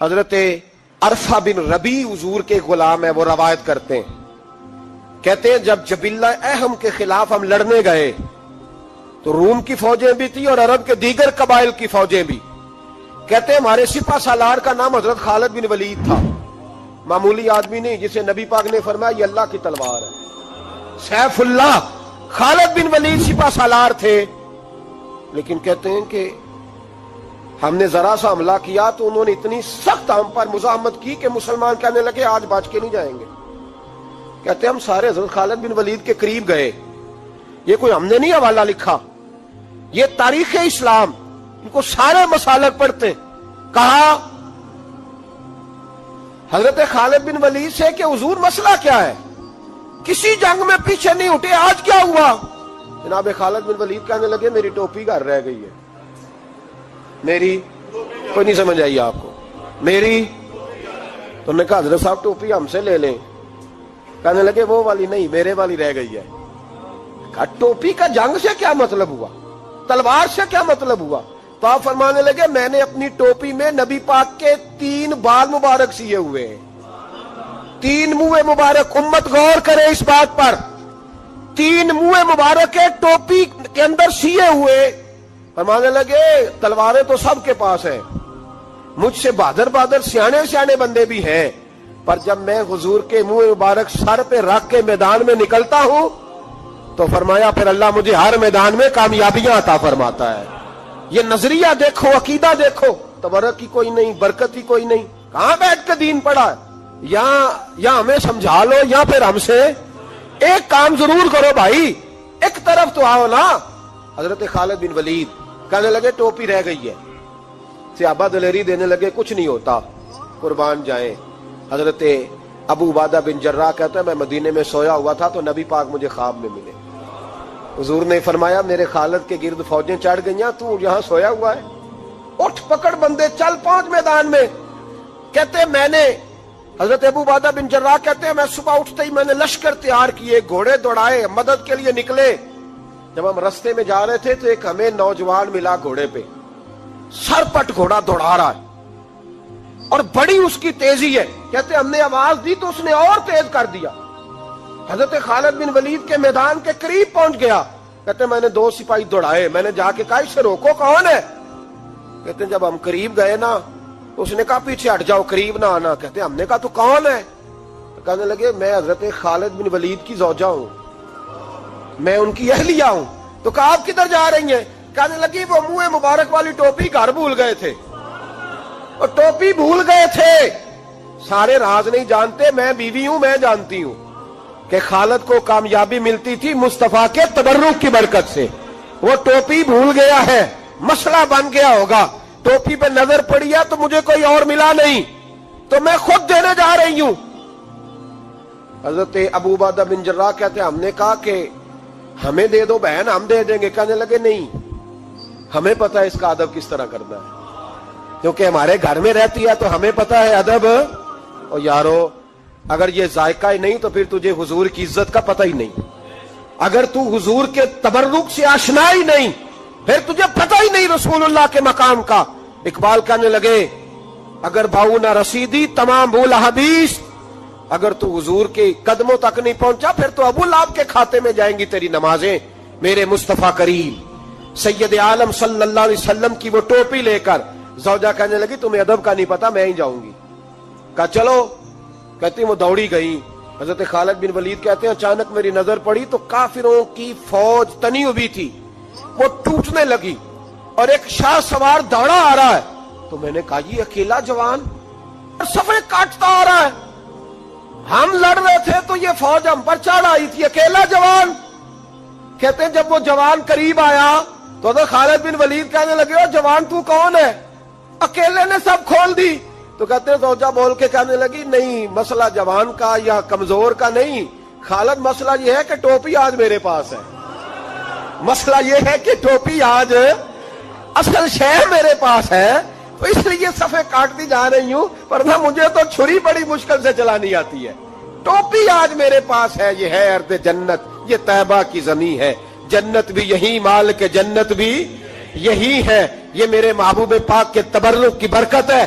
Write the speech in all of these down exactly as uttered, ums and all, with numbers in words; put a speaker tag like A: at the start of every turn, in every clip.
A: حضرت عرفہ بن ربی حضور کے غلام ہے، وہ روایت کرتے ہیں، کہتے ہیں جب جبلہ اہم کے خلاف ہم لڑنے گئے تو روم کی فوجیں بھی تھی اور عرب کے دیگر قبائل کی فوجیں بھی. کہتے ہیں ہمارے سپہ سالار کا نام حضرت خالد بن ولید تھا، معمولی آدمی نہیں جسے نبی پاک نے فرمایا یہ اللہ کی تلوار ہے. سیف اللہ خالد بن ولید سپہ سالار تھے، لیکن کہتے ہیں کہ ہم نے ذرا سا حملہ کیا تو انہوں نے اتنی سخت ہم پر مزاحمت کی کہ مسلمان کہنے لگے آج بچ کے نہیں جائیں گے. کہتے ہیں ہم سارے حضرت خالد بن ولید کے قریب گئے. یہ کوئی ہم نے نہیں حوالہ لکھا، یہ تاریخ اسلام، ان کو سارے مسالک پڑھتے ہیں. کہا حضرت خالد بن ولید سے کہ حضور مسئلہ کیا ہے؟ کسی جنگ میں پیچھے نہیں اٹھے، آج کیا ہوا؟ جناب خالد بن ولید کہنے لگے میری ٹوپی گھر رہ گئی ہے. میری کوئی نہیں سمجھ آئی آپ کو؟ میری تو نے کہا حضرت صاحب ٹوپی ہم سے لے لیں. کہنے لگے وہ والی نہیں، میرے والی رہ گئی ہے. کہا ٹوپی کا جنگ سے کیا مطلب ہوا؟ تلوار سے کیا مطلب ہوا؟ تو آپ فرمانے لگے میں نے اپنی ٹوپی میں نبی پاک کے تین بال مبارک سیے ہوئے ہیں، تین منہ مبارک. امت غور کرے اس بات پر، تین منہ مبارک ٹوپی کے اندر سیے ہوئے. فرمانے لگے تلواریں تو سب کے پاس ہیں، مجھ سے بہادر بہادر سیانے سیانے بندے بھی ہیں، پر جب میں حضور کے منہ مبارک سر پہ رکھ کے میدان میں نکلتا ہوں تو فرمایا پھر اللہ مجھے ہر میدان میں کامیابیاں عطا فرماتا ہے. یہ نظریہ دیکھو، عقیدہ دیکھو، تبرک کی کوئی نہیں، برکت ہی کوئی نہیں. کہاں بیٹھ کے دین پڑھا ہے؟ یا یا ہمیں سمجھا لو یا پھر ہم سے ایک کام ضرور کرو بھائی، ایک طرف تو آؤ نا. حضرت خالد بن ولید کہنے لگے ٹوپی رہ گئی ہے. صحابہ دلیری دینے لگے کچھ نہیں ہوتا، قربان جائیں. حضرت ابو عبادہ بن جراح کہتا ہے میں مدینے میں سویا ہوا تھا تو نبی پاک مجھے خواب میں ملے. حضور نے فرمایا میرے خالد کے گرد فوجیں چڑھ گئیں، تو یہاں سویا ہوا ہے، اٹھ پکڑ بندے چل پہنچ میدان میں. کہتے میں نے حضرت ابو عبادہ بن جراح کہتے ہیں میں صبح اٹھتے ہی میں نے لشکر تیار کیے، گھوڑے دوڑائے، مدد کے لیے نکلے. جب ہم رستے میں جا رہے تھے تو ایک ہمیں نوجوان ملا گھوڑے پہ، سر پٹ گھوڑا دوڑا رہا ہے اور بڑی اس کی تیزی ہے. کہتے ہم نے آواز دی تو اس نے اور تیز کر دیا. حضرت خالد بن ولید کے میدان کے قریب پہنچ گیا. کہتے میں نے دو سپاہی دوڑائے، میں نے جا کے کہا اسے روکو، کون ہے؟ کہتے جب ہم قریب گئے نا تو اس نے کہا پیچھے ہٹ جاؤ، قریب نہ آنا. کہتے ہم نے کہا تو کون ہے؟ کہنے لگے میں حضرت خالد بن ولید کی زوجہ ہوں، میں ان کی اہلیہ ہوں. تو کہا آپ کدھر جا رہی ہیں؟ کہنے لگی وہ منہ مبارک والی ٹوپی گھر بھول گئے تھے، اور ٹوپی بھول گئے تھے. سارے راز نہیں جانتے، میں بیوی ہوں، میں جانتی ہوں کہ خالد کو کامیابی ملتی تھی مصطفیٰ کے تبرک کی برکت سے. وہ ٹوپی بھول گیا ہے، مسئلہ بن گیا ہوگا. ٹوپی پہ نظر پڑی ہے تو مجھے کوئی اور ملا نہیں تو میں خود دینے جا رہی ہوں. حضرت ابو عبادہ بن جراح کہتے ہیں ہم نے کہا کہ ہمیں دے دو بہن، ہم دے دیں گے. کہنے لگے نہیں، ہمیں پتہ ہے اس کا ادب کس طرح کرنا ہے، کیونکہ ہمارے گھر میں رہتی ہے تو ہمیں پتہ ہے ادب. اور یارو اگر یہ ذائقہ ہی نہیں تو پھر تجھے حضور کی عزت کا پتہ ہی نہیں. اگر تو حضور کے تبرک سے آشنا ہی نہیں پھر تجھے پتہ ہی نہیں رسول اللہ کے مقام کا. اقبال کہنے لگے اگر بھاؤ نہ رسیدی تمام بھول حدیث، اگر تو حضور کے قدموں تک نہیں پہنچا پھر تو ابو لہب کے کھاتے میں جائیں گی تیری نمازیں. میرے مصطفیٰ کریم سید عالم صلی اللہ علیہ وسلم کی وہ ٹوپی لے کر زوجہ کہنے لگی تمہیں ادب کا نہیں پتا، میں ہی جاؤں گی. کہا چلو. کہتی وہ دوڑی گئی. حضرت خالد بن ولید کہتے ہیں اچانک میری نظر پڑی تو کافروں کی فوج تنی ہوئی تھی، وہ ٹوٹنے لگی اور ایک شاہ سوار دوڑا آ رہا ہے. تو میں نے کہا یہ اکیلا جوان صفے کاٹتا آ رہا ہے، ہم لڑ رہے تھے تو یہ فوج ہم پر چڑھ آئی تھی، اکیلا جوان. کہتے ہیں جب وہ جوان قریب آیا تو حضرت خالد بن ولید کہنے لگے او جوان تو کون ہے؟ اکیلے نے سب کھول دی. تو کہتے ہیں زوجہ بول کے کہنے لگی نہیں، مسئلہ جوان کا یا کمزور کا نہیں خالد، مسئلہ یہ ہے کہ ٹوپی آج میرے پاس ہے. مسئلہ یہ ہے کہ ٹوپی آج اصل شے میرے پاس ہے تو اس لیے صفے کاٹتی جا رہی ہوں، ورنہ مجھے تو چھری بڑی مشکل سے چلانی آتی ہے. ٹوپی آج میرے پاس ہے. یہ ہے ارض جنت، یہ طیبہ کی زمین ہے، جنت بھی یہی، مال کے جنت بھی یہی ہے. یہ میرے محبوب پاک کے تبرک کی برکت ہے.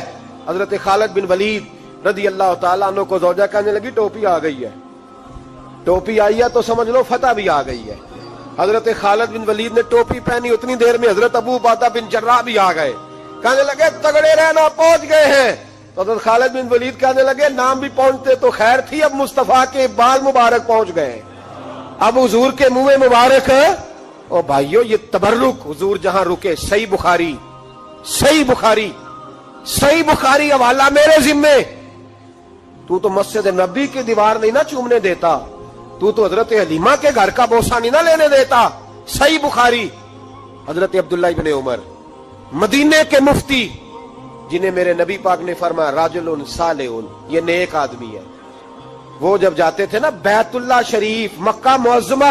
A: حضرت خالد بن ولید رضی اللہ تعالیٰ عنہ کو زوجہ کہنے لگی ٹوپی آ گئی ہے. ٹوپی آئی ہے تو سمجھ لو فتح بھی آ گئی ہے. حضرت خالد بن ولید نے ٹوپی پہنی، اتنی دیر میں حضرت ابو عبیدہ بن جراح بھی آ گئے. کہنے لگے تگڑے رہنا، پہنچ گئے ہیں. تو حضرت خالد بن ولید کہنے لگے نام بھی پہنچتے تو خیر تھی، اب مصطفیٰ کے بال مبارک پہنچ گئے، اب حضور کے منہ مبارک ہے. او بھائیو یہ تبرک حضور جہاں رکے. صحیح بخاری صحیح بخاری صحیح بخاری حوالہ میرے ذمے. تو تو مسجد نبی کی دیوار نہیں نہ چومنے دیتا، تو تو حضرت حلیمہ کے گھر کا بوسہ نہیں نہ لینے دیتا. صحیح بخاری. حضرت عبداللہ ابن عمر مدینے کے مفتی، جنہیں میرے نبی پاک نے فرمایا راجل صالح، یہ نیک آدمی ہے. وہ جب جاتے تھے نا بیت اللہ شریف مکہ معظمہ،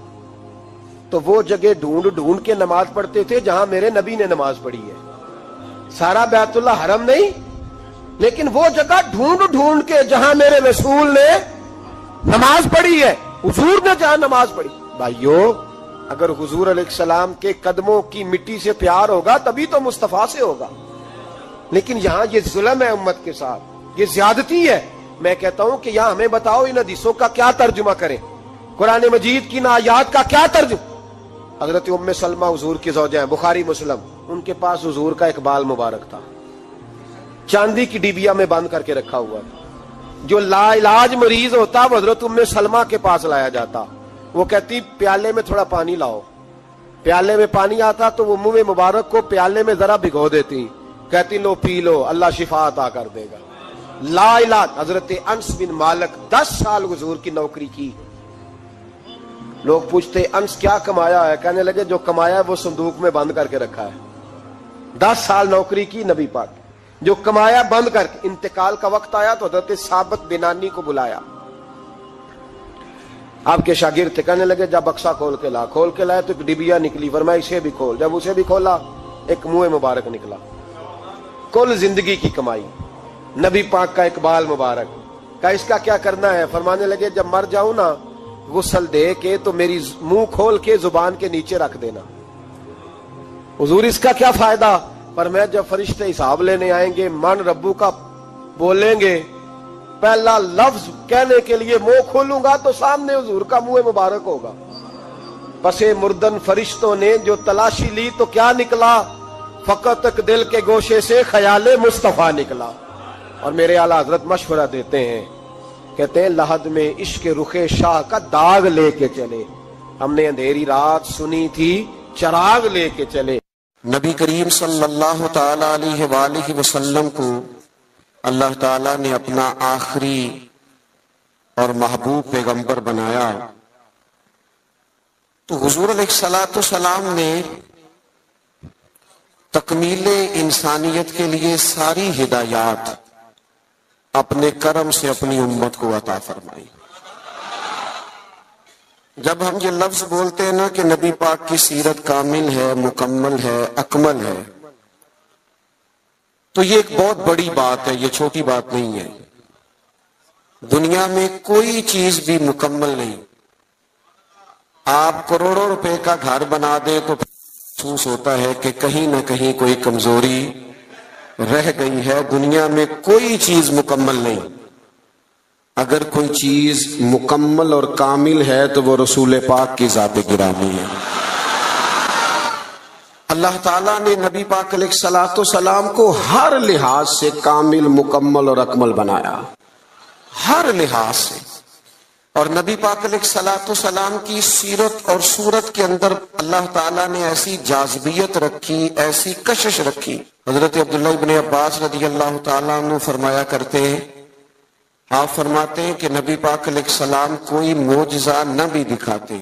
A: تو وہ جگہ ڈھونڈ ڈھونڈ کے نماز پڑھتے تھے جہاں میرے نبی نے نماز پڑھی ہے. سارا بیت اللہ حرم نہیں، لیکن وہ جگہ ڈھونڈ ڈھونڈ کے جہاں میرے رسول نے نماز پڑھی ہے، حضور نے جہاں نماز پڑھی. بھائیو اگر حضور علیہ السلام کے قدموں کی مٹی سے پیار ہوگا تبھی تو مصطفیٰ سے ہوگا. لیکن یہاں یہ ظلم ہے امت کے ساتھ، یہ زیادتی ہے. میں کہتا ہوں کہ یہاں ہمیں بتاؤ ان حدیثوں کا کیا ترجمہ کریں، قرآن مجید کی ان آیات کا کیا ترجمہ. حضرت ام سلمہ حضور کی زوجہ ہیں، بخاری مسلم. ان کے پاس حضور کا ایک بال مبارک تھا، چاندی کی ڈیبیا میں بند کر کے رکھا ہوا تھا. جو لا علاج مریض ہوتا وہ حضرت ام سلمہ کے پاس لایا جاتا. وہ کہتی پیالے میں تھوڑا پانی لاؤ. پیالے میں پانی آتا تو وہ منہ مبارک کو پیالے میں ذرا بھگو دیتی، کہتی لو پی لو، اللہ شفا عطا کر دے گا. لا علاج. حضرت انس بن مالک دس سال حضور کی نوکری کی. لوگ پوچھتے انس کیا کمایا ہے؟ کہنے لگے جو کمایا ہے وہ صندوق میں بند کر کے رکھا ہے. دس سال نوکری کی نبی پاک، جو کمایا بند کر کے. انتقال کا وقت آیا تو حضرت ثابت بنانی کو بلایا. آپ کے شاگرد تھے، کہنے لگے جب بکسا کھول کے لا. کھول کے لائے تو ایک ڈبیا نکلی، فرمایا اسے بھی کھول. جب اسے بھی کھولا ایک منہ مبارک نکلا. کل زندگی کی کمائی، نبی پاک کا اقبال مبارک. کہا اس کا کیا کرنا ہے؟ فرمانے لگے جب مر جاؤں نا غسل دے کے تو میری منہ کھول کے زبان کے نیچے رکھ دینا. حضور اس کا کیا فائدہ؟ پر میں جب فرشتے حساب لینے آئیں گے من ربو کا بولیں گے، پہلا لفظ کہنے کے لیے منہ کھولوں گا تو سامنے حضور کا منہ مبارک ہوگا. پسے مردن فرشتوں نے جو تلاشی لی تو کیا نکلا؟ فقط ایک دل کے گوشے سے خیال مصطفیٰ نکلا. اور میرے اعلیٰ حضرت مشورہ دیتے ہیں، کہتے ہیں لحد میں عشق رخ شاہ کا داغ لے کے چلے، ہم نے اندھیری رات سنی تھی چراغ لے کے چلے.
B: نبی کریم صلی اللہ تعالی علیہ وآلہ وسلم کو اللہ تعالیٰ نے اپنا آخری اور محبوب پیغمبر بنایا. تو حضور علیہ الصلوۃ والسلام نے تکمیل انسانیت کے لیے ساری ہدایات اپنے کرم سے اپنی امت کو عطا فرمائی. جب ہم یہ لفظ بولتے ہیں نا کہ نبی پاک کی سیرت کامل ہے، مکمل ہے، اکمل ہے، تو یہ ایک بہت بڑی بات ہے، یہ چھوٹی بات نہیں ہے. دنیا میں کوئی چیز بھی مکمل نہیں. آپ کروڑوں روپے کا گھر بنا دیں تو محسوس ہوتا ہے کہ کہیں نہ کہیں کوئی کمزوری رہ گئی ہے. دنیا میں کوئی چیز مکمل نہیں. اگر کوئی چیز مکمل اور کامل ہے تو وہ رسول پاک کی ذات گرامی ہے. اللہ تعالیٰ نے نبی پاک علیہ الصلوۃ والسلام کو ہر لحاظ سے کامل، مکمل اور اکمل بنایا، ہر لحاظ سے. اور نبی پاک علیہ الصلوۃ والسلام کی سیرت اور صورت کے اندر اللہ تعالیٰ نے ایسی جاذبیت رکھی، ایسی کشش رکھی. حضرت عبداللہ ابن عباس رضی اللہ تعالیٰ عنہ فرمایا کرتے ہیں، آپ فرماتے ہیں کہ نبی پاک علیہ السلام کوئی معجزہ نہ بھی دکھاتے،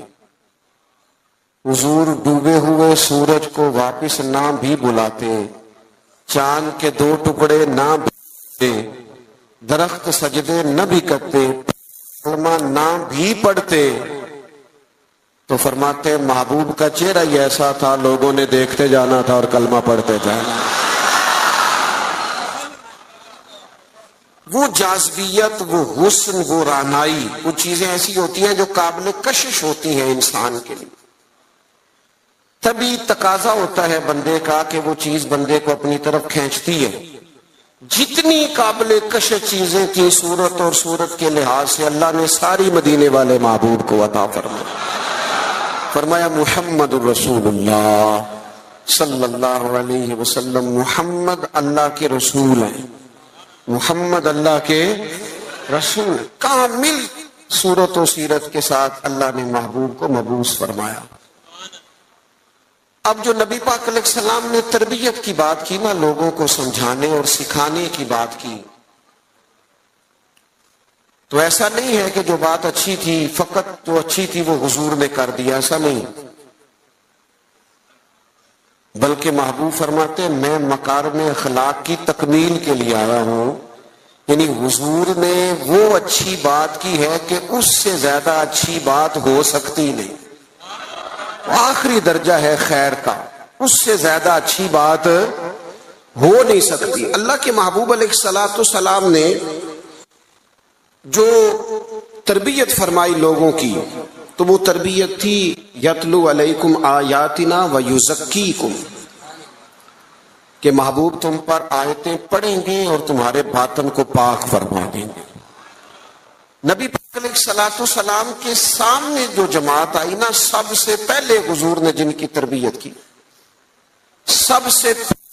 B: حضور ڈوبے ہوئے سورج کو واپس نہ بھی بلاتے، چاند کے دو ٹکڑے نہ بھی، درخت سجدے نہ بھی کرتے، کلمہ نہ بھی پڑھتے، تو فرماتے محبوب کا چہرہ ہی ایسا تھا لوگوں نے دیکھتے جانا تھا اور کلمہ پڑھتے جانا. وہ جاذبیت، وہ حسن، وہ رعنائی، وہ چیزیں ایسی ہوتی ہیں جو قابل کشش ہوتی ہیں انسان کے لیے. تبھی تقاضا ہوتا ہے بندے کا کہ وہ چیز بندے کو اپنی طرف کھینچتی ہے. جتنی قابل کشش چیزیں تھیں صورت اور صورت کے لحاظ سے اللہ نے ساری مدینے والے محبوب کو عطا فرمایا. فرمایا محمد الرسول اللہ صلی اللہ علیہ وسلم، محمد اللہ کے رسول ہیں، محمد اللہ کے رسول. کامل صورت و سیرت کے ساتھ اللہ نے محبوب کو مبعوث فرمایا. اب جو نبی پاک علیہ السلام نے تربیت کی بات کی نا، لوگوں کو سمجھانے اور سکھانے کی بات کی، تو ایسا نہیں ہے کہ جو بات اچھی تھی فقط جو اچھی تھی وہ حضور نے کر دیا، ایسا نہیں. بلکہ محبوب فرماتے ہیں میں مکارم اخلاق کی تکمیل کے لیے آیا ہوں. یعنی حضور نے وہ اچھی بات کی ہے کہ اس سے زیادہ اچھی بات ہو سکتی نہیں. آخری درجہ ہے خیر کا، اس سے زیادہ اچھی بات ہو نہیں سکتی. اللہ کے محبوب علیہ الصلوۃ والسلام نے جو تربیت فرمائی لوگوں کی، تو وہ تربیت تھی یتلو علیکم آیاتنا ویزکیکم، کہ محبوب تم پر آیتیں پڑھیں گے اور تمہارے باطن کو پاک فرما دیں گے. نبی پاک علیہ الصلوۃ والسلام کے سامنے جو جماعت آئی نا، سب سے پہلے حضور نے جن کی تربیت کی، سب سے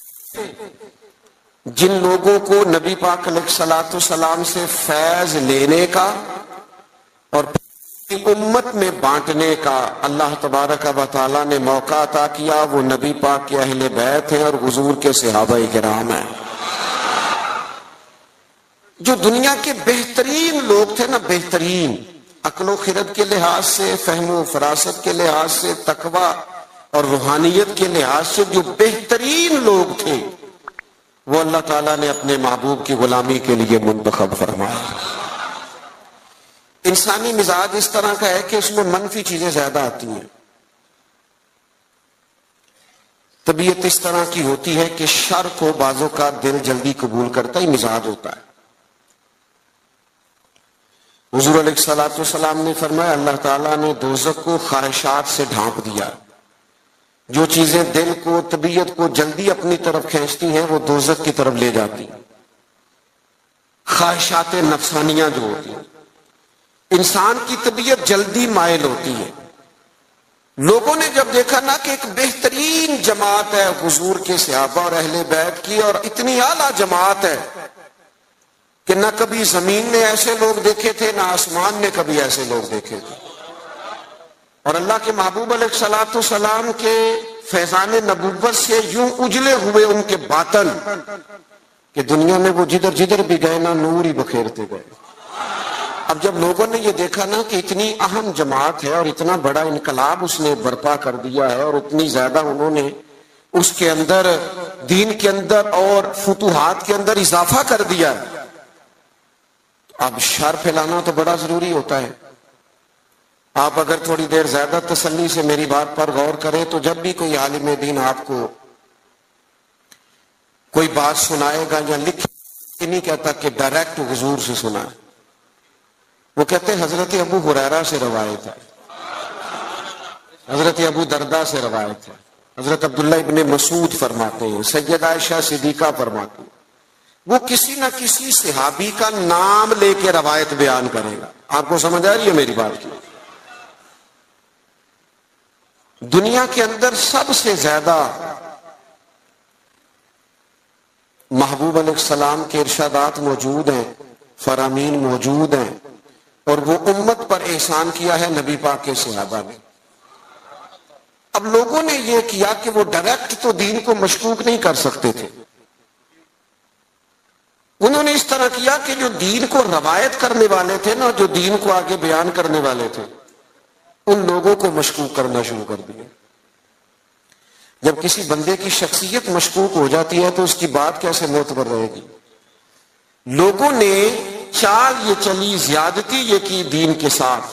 B: جن لوگوں کو نبی پاک علیہ الصلوۃ والسلام سے فیض لینے کا اور امت میں بانٹنے کا اللہ تبارک و تعالیٰ نے موقع عطا کیا، وہ نبی پاک کے اہل بیت ہیں اور حضور کے صحابہ کرام ہیں. جو دنیا کے بہترین لوگ تھے نا، بہترین عقل و خرد کے لحاظ سے، فہم و فراست کے لحاظ سے، تقوی اور روحانیت کے لحاظ سے جو بہترین لوگ تھے، وہ اللہ تعالیٰ نے اپنے محبوب کی غلامی کے لیے منتخب فرمایا. انسانی مزاج اس طرح کا ہے کہ اس میں منفی چیزیں زیادہ آتی ہیں. طبیعت اس طرح کی ہوتی ہے کہ شر کو بعضوں کا دل جلدی قبول کرتا ہی مزاج ہوتا ہے. حضور علیہ الصلوۃ والسلام نے فرمایا اللہ تعالیٰ نے دوزخ کو خواہشات سے ڈھانپ دیا. جو چیزیں دل کو، طبیعت کو جلدی اپنی طرف کھینچتی ہیں وہ دوزخ کی طرف لے جاتی ہیں. خواہشات نفسانیہ جو ہوتی ہیں، انسان کی طبیعت جلدی مائل ہوتی ہے. لوگوں نے جب دیکھا نا کہ ایک بہترین جماعت ہے حضور کے صحابہ اور اہل بیت کی، اور اتنی اعلیٰ جماعت ہے کہ نہ کبھی زمین نے ایسے لوگ دیکھے تھے، نہ آسمان نے کبھی ایسے لوگ دیکھے تھے. اور اللہ کے محبوب علیہ الصلوۃ والسلام کے فیضان نبوت سے یوں اجلے ہوئے ان کے باطن کہ دنیا میں وہ جدھر جدھر بھی گئے نا نور ہی بکھیرتے گئے. اب جب لوگوں نے یہ دیکھا نا کہ اتنی اہم جماعت ہے اور اتنا بڑا انقلاب اس نے برپا کر دیا ہے، اور اتنی زیادہ انہوں نے اس کے اندر، دین کے اندر اور فتوحات کے اندر اضافہ کر دیا، اب شر پھیلانا تو بڑا ضروری ہوتا ہے. آپ اگر تھوڑی دیر زیادہ تسلی سے میری بات پر غور کریں تو جب بھی کوئی عالم دین آپ کو کوئی بات سنائے گا یا لکھے، نہیں کہتا کہ ڈائریکٹ حضور سے سنا ہے، وہ کہتے ہیں حضرت ابو ہریرہ سے روایت ہے، حضرت ابو دردہ سے روایت ہے، حضرت عبداللہ ابن مسعود فرماتے ہیں، سیدہ عائشہ صدیقہ فرماتے ہیں. وہ کسی نہ کسی صحابی کا نام لے کے روایت بیان کرے گا. آپ کو سمجھ آ رہی ہے میری بات کی؟ دنیا کے اندر سب سے زیادہ محبوب علیہ السلام کے ارشادات موجود ہیں، فرامین موجود ہیں، اور وہ امت پر احسان کیا ہے نبی پاک کے صحابہ نے. اب لوگوں نے یہ کیا کہ وہ ڈائریکٹ تو دین کو مشکوک نہیں کر سکتے تھے، انہوں نے اس طرح کیا کہ جو دین کو روایت کرنے والے تھے نا، جو دین کو آگے بیان کرنے والے تھے، ان لوگوں کو مشکوک کرنا شروع کر دیا. جب کسی بندے کی شخصیت مشکوک ہو جاتی ہے تو اس کی بات کیسے معتبر رہے گی؟ لوگوں نے چال یہ چلی، زیادتی یہ کی دین کے ساتھ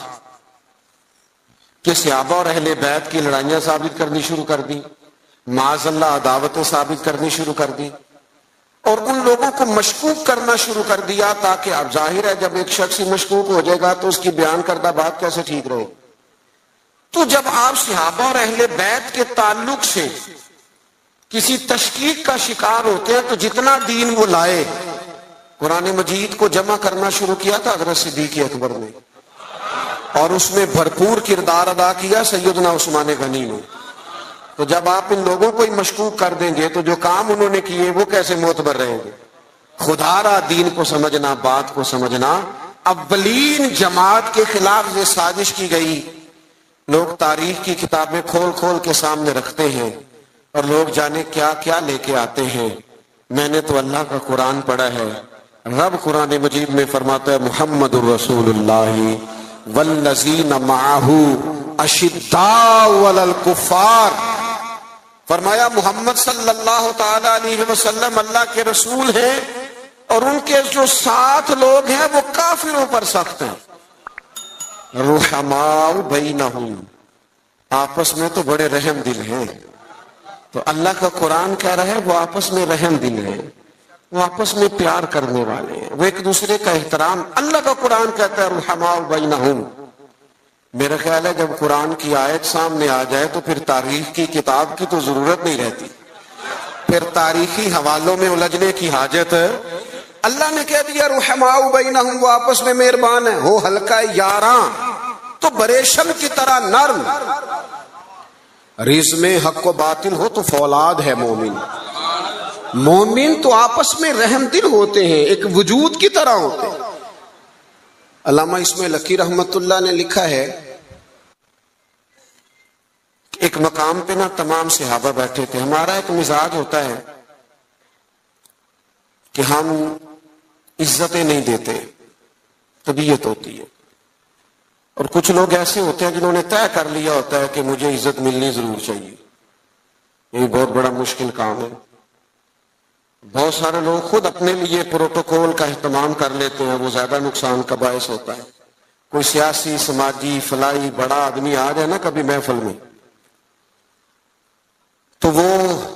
B: کہ صحابہ اور اہل بیت کی لڑائیاں ثابت کرنی شروع کر دی، معاذ اللہ عداوتیں ثابت کرنی شروع کر دی، اور ان لوگوں کو مشکوک کرنا شروع کر دیا. تاکہ اب ظاہر ہے جب ایک شخص ہی مشکوک ہو جائے گا تو اس کی بیان کردہ بات کیسے ٹھیک رہے. تو جب آپ صحابہ اور اہل بیت کے تعلق سے کسی تشکیک کا شکار ہوتے ہیں تو جتنا دین وہ لائے، قرآن مجید کو جمع کرنا شروع کیا تھا حضرت صدیق اکبر نے، اور اس میں بھرپور کردار ادا کیا سیدنا عثمان غنی نے. تو جب آپ ان لوگوں کو ہی مشکوک کر دیں گے تو جو کام انہوں نے کیے وہ کیسے معتبر رہیں گے؟ خدا را دین کو سمجھنا، بات کو سمجھنا. اولین جماعت کے خلاف یہ سازش کی گئی. لوگ تاریخ کی کتابیں کھول کھول کے سامنے رکھتے ہیں اور لوگ جانے کیا کیا لے کے آتے ہیں. میں نے تو اللہ کا قرآن پڑھا ہے. رب قرآن مجید میں فرماتا ہے محمد الرسول اللہ والذین معہ اشداء علی الکفار. فرمایا محمد صلی اللہ تعالی علیہ وسلم اللہ کے رسول ہیں اور ان کے جو ساتھ لوگ ہیں وہ کافروں پر سخت ہیں. رحماء بینہم، آپس میں تو بڑے رحم دل ہیں. تو اللہ کا قرآن کہہ رہا ہے وہ آپس میں رحم دل ہیں، وہ آپس میں پیار کرنے والے ہیں، وہ ایک دوسرے کا احترام. اللہ کا قرآن کہتا ہے رحماء بینہم. میرا خیال ہے جب قرآن کی آیت سامنے آ جائے تو پھر تاریخ کی کتاب کی تو ضرورت نہیں رہتی، پھر تاریخی حوالوں میں الجھنے کی حاجت. اللہ نے کہہ دیا رحماء بینہم، وہ آپس میں مہربان ہیں. ہو ہلکا یاراں تو بریشم کی طرح نرم. رز میں حق و باطل ہو تو فولاد ہے مومن. مومن تو آپس میں رحم دل ہوتے ہیں، ایک وجود کی طرح ہوتے ہیں. علامہ اسماعیل لکی رحمت اللہ نے لکھا ہے ایک مقام پہ نا تمام صحابہ بیٹھے تھے. ہمارا ایک مزاج ہوتا ہے کہ ہم عزتیں نہیں دیتے، طبیعت ہوتی ہے. اور کچھ لوگ ایسے ہوتے ہیں جنہوں نے طے کر لیا ہوتا ہے کہ مجھے عزت ملنی ضرور چاہیے. یہ بہت بڑا مشکل کام ہے. بہت سارے لوگ خود اپنے لیے پروٹوکول کا اہتمام کر لیتے ہیں، وہ زیادہ نقصان کا باعث ہوتا ہے. کوئی سیاسی سماجی فلاحی بڑا آدمی آ جائے نا کبھی محفل میں تو وہ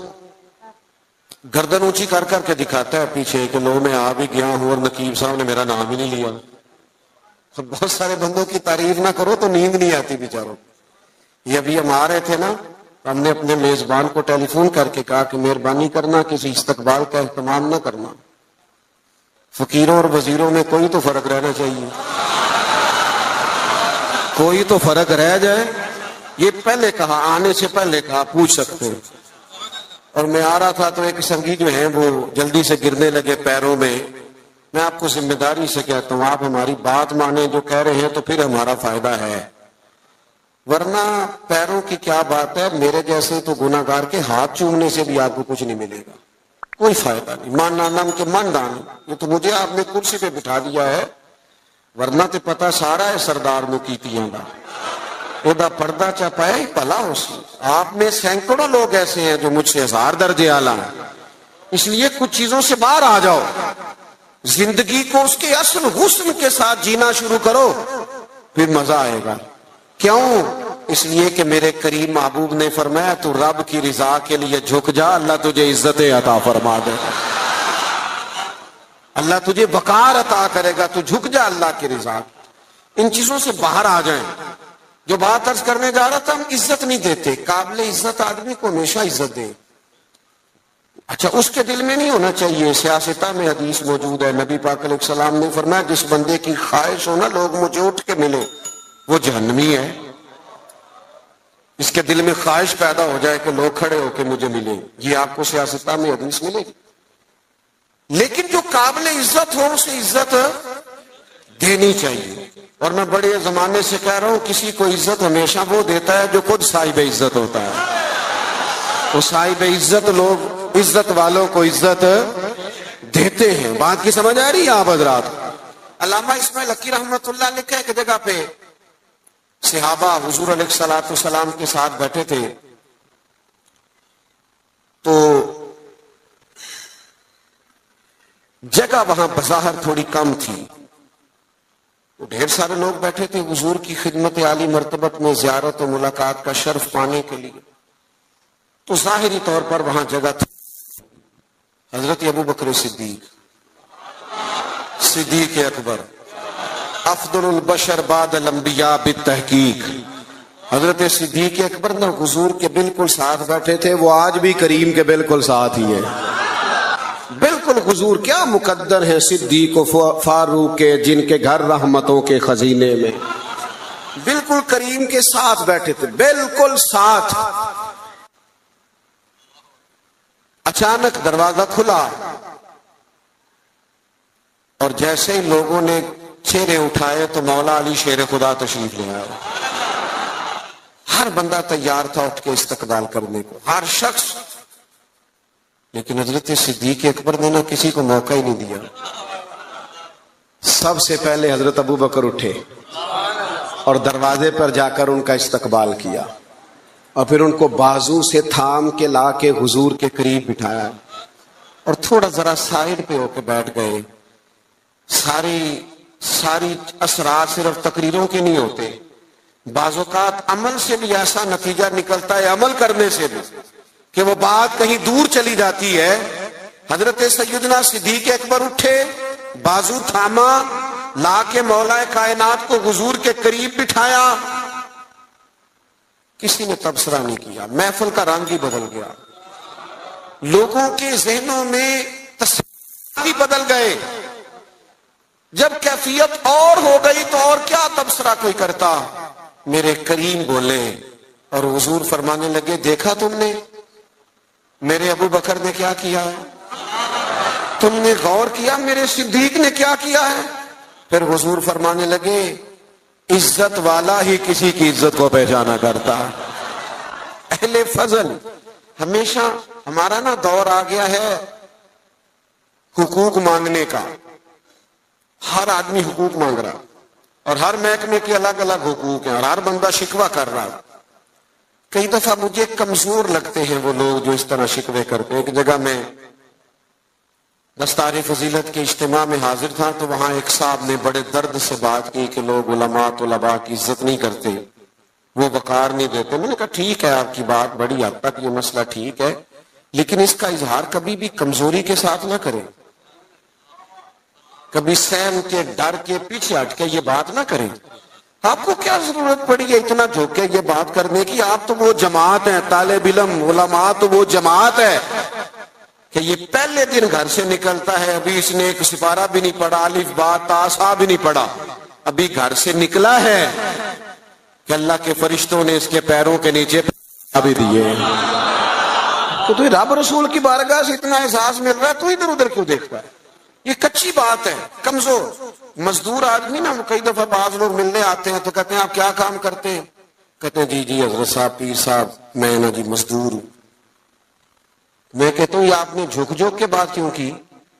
B: گردن اونچی کر کر کے دکھاتا ہے پیچھے کہ لو میں آ بھی گیا ہوں اور نقیب صاحب نے میرا نام ہی نہیں لیا. بہت سارے بندوں کی تعریف نہ کرو تو نیند نہیں آتی بیچاروں. یہ ابھی ہم آ رہے تھے نا، ہم نے اپنے میزبان کو ٹیلی فون کر کے کہا کہ مہربانی کرنا کسی استقبال کا اہتمام نہ کرنا. فقیروں اور وزیروں میں کوئی تو فرق رہنا چاہیے، کوئی تو فرق رہ جائے. یہ پہلے کہا، آنے سے پہلے کہا، پوچھ سکتے ہیں. اور میں آ رہا تھا تو ایک سنگی جو ہیں وہ جلدی سے گرنے لگے پیروں میں. میں آپ کو ذمہ داری سے کہتا ہوں آپ ہماری بات مانیں، جو کہہ رہے ہیں تو پھر ہمارا فائدہ ہے، ورنہ پیروں کی کیا بات ہے. میرے جیسے تو گناہ گار کے ہاتھ چومنے سے بھی آپ کو کچھ نہیں ملے گا، کوئی فائدہ نہیں. مان نام کے من دان، یہ تو مجھے آپ نے کرسی پہ بٹھا دیا ہے، ورنہ تو پتہ سارا ہے سردار میں کیتیاں دا ادا پردہ چپائے پلا ہو سی. آپ میں سینکڑوں لوگ ایسے ہیں جو مجھ سے ہزار درجے اعلیٰ ہیں. اس لیے کچھ چیزوں سے باہر آ جاؤ، زندگی کو اس کے اصل حسن کے ساتھ جینا شروع کرو، پھر مزہ آئے گا. کیوں؟ اس لیے کہ میرے کریم محبوب نے فرمایا تو رب کی رضا کے لیے جھک جا، اللہ تجھے عزت عطا فرما دے گا، اللہ تجھے وقار عطا کرے گا. تو جھک جا اللہ کی رضا. ان چیزوں سے باہر آ جائیں. جو بات عرض کرنے جا رہا تھا، ہم عزت نہیں دیتے. قابل عزت آدمی کو ہمیشہ عزت دیں. اچھا اس کے دل میں نہیں ہونا چاہیے. سیاستہ میں حدیث موجود ہے، نبی پاک علیہ السلام نے فرمایا جس بندے کی خواہش ہو نا لوگ مجھے اٹھ کے ملے وہ جہنمی ہے. اس کے دل میں خواہش پیدا ہو جائے کہ لوگ کھڑے ہو کے مجھے ملیں، یہ آپ کو سیاستہ میں حدیث ملے گی. لیکن جو قابل عزت ہو اسے عزت دینی چاہیے. اور میں بڑے زمانے سے کہہ رہا ہوں کسی کو عزت ہمیشہ وہ دیتا ہے جو خود صاحب عزت ہوتا ہے. وہ صاحب عزت لوگ عزت والوں کو عزت دیتے ہیں. بات کی سمجھ آ رہی ہے آپ حضرات؟ علامہ اسماعیل لکی رحمت اللہ لکھا ہے کہ جگہ پہ صحابہ حضور علیہ الصلوۃ والسلام کے ساتھ بیٹھے تھے تو جگہ وہاں بظاہر تھوڑی کم تھی. ڈھیر سارے لوگ بیٹھے تھے حضور کی خدمت عالی مرتبت میں زیارت و ملاقات کا شرف پانے کے لیے. تو ظاہری طور پر وہاں جگہ تھی. حضرت ابو بکر صدیق صدیق اکبر افضل البشر بعد الانبیاء بالتحقیق، حضرت صدیق اکبر نہ حضور کے بالکل ساتھ بیٹھے تھے، وہ آج بھی کریم کے بالکل ساتھ ہی ہیں، بالکل حضور کیا مقدر ہیں صدیق و فاروق کے، جن کے گھر رحمتوں کے خزینے میں، بالکل کریم کے ساتھ بیٹھے تھے، بالکل ساتھ۔ اچانک دروازہ کھلا اور جیسے ہی لوگوں نے چہرے اٹھائے تو مولا علی شیر خدا تشریف لے آئے۔ ہر بندہ تیار تھا اٹھ کے استقبال کرنے کو، ہر شخص، لیکن حضرت صدیق اکبر نے نہ کسی کو موقع ہی نہیں دیا۔ سب سے پہلے حضرت ابو بکر اٹھے اور دروازے پر جا کر ان کا استقبال کیا، اور پھر ان کو بازو سے تھام کے لا کے حضور کے قریب بٹھایا اور تھوڑا ذرا سائڈ پہ ہو کے بیٹھ گئے۔ ساری ساری اسرار صرف تقریروں کے نہیں ہوتے، بعض اوقات عمل سے بھی ایسا نتیجہ نکلتا ہے، عمل کرنے سے بھی، کہ وہ بات کہیں دور چلی جاتی ہے۔ حضرت سیدنا صدیق اکبر اٹھے، بازو تھاما، لا کے مولا کائنات کو حضور کے قریب بٹھایا۔ کسی نے تبصرہ نہیں کیا، محفل کا رنگ ہی بدل گیا، لوگوں کے ذہنوں میں تصور ہی بدل گئے۔ جب کیفیت اور ہو گئی تو اور کیا تبصرہ کوئی کرتا۔ میرے کریم بولے اور حضور فرمانے لگے، دیکھا تم نے میرے ابو بکر نے کیا کیا ہے؟ تم نے غور کیا میرے صدیق نے کیا کیا ہے؟ پھر حضور فرمانے لگے، عزت والا ہی کسی کی عزت کو پہچانا کرتا۔ اہل فضل، ہمیشہ ہمارا نا دور آ گیا ہے حقوق مانگنے کا، ہر آدمی حقوق مانگ رہا، اور ہر محکمے کے الگ الگ حقوق ہیں، اور ہر بندہ شکوہ کر رہا۔ کئی دفعہ مجھے کمزور لگتے ہیں وہ لوگ جو اس طرح شکوے کرتے ہیں۔ ایک جگہ میں دستار فضیلت کے اجتماع میں حاضر تھا تو وہاں ایک صاحب نے بڑے درد سے بات کی کہ لوگ علماء طلباء کی عزت نہیں کرتے، وہ وقار نہیں دیتے۔ میں نے کہا ٹھیک ہے، آپ کی بات بڑی حد تک یہ مسئلہ ٹھیک ہے، لیکن اس کا اظہار کبھی بھی کمزوری کے ساتھ نہ کریں، کبھی سہم کے ڈر کے پیچھے ہٹ کے یہ بات نہ کریں۔ آپ کو کیا ضرورت پڑی ہے اتنا جھوک کے یہ بات کرنے کی؟ آپ تو وہ جماعت ہیں، طالب علم علماء تو وہ جماعت ہے کہ یہ پہلے دن گھر سے نکلتا ہے، ابھی اس نے ایک سپارہ بھی نہیں پڑھا، الف با تا سا بھی نہیں پڑھا، ابھی گھر سے نکلا ہے کہ اللہ کے فرشتوں نے اس کے پیروں کے نیچے ابھی دیے۔ تو تو رب رسول کی بارگاہ سے اتنا احساس مل رہا ہے، تو ادھر ادھر کیوں دیکھتا ہے؟ یہ کچی بات ہے، کمزور مزدور آدمی نا، کئی دفعہ بعض لوگ ملنے آتے ہیں تو کہتے ہیں آپ کیا کام کرتے ہیں؟ کہتے ہیں جی جی حضرت صاحب پیر صاحب میں نا جی مزدور ہوں۔ میں کہتا ہوں یہ آپ نے جھک جھک کے بات کیوں کی؟